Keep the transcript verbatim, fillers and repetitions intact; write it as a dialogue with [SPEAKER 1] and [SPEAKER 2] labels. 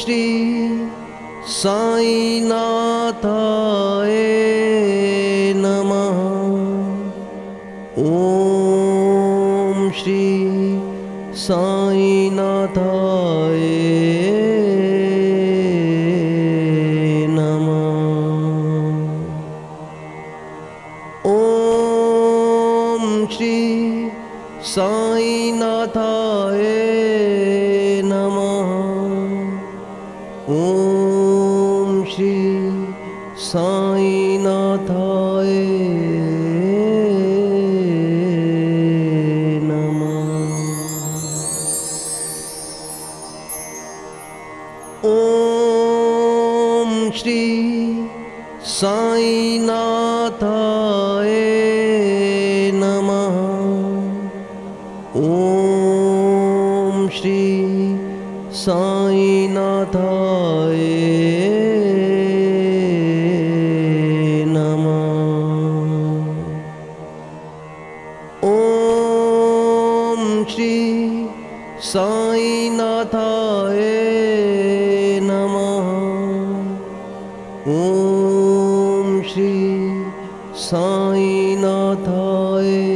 [SPEAKER 1] श्री साईनाथाय नमः। ॐ श्री साईनाथाय नमः। ॐ श्री साईनाथाय नमः। ॐ श्री साईनाथाय ॐ श्री साईनाथाय नमः। ॐ श्री साईनाथाय नमः। ॐ श्री साईनाथाय नमः। ॐ श्री साईनाथाय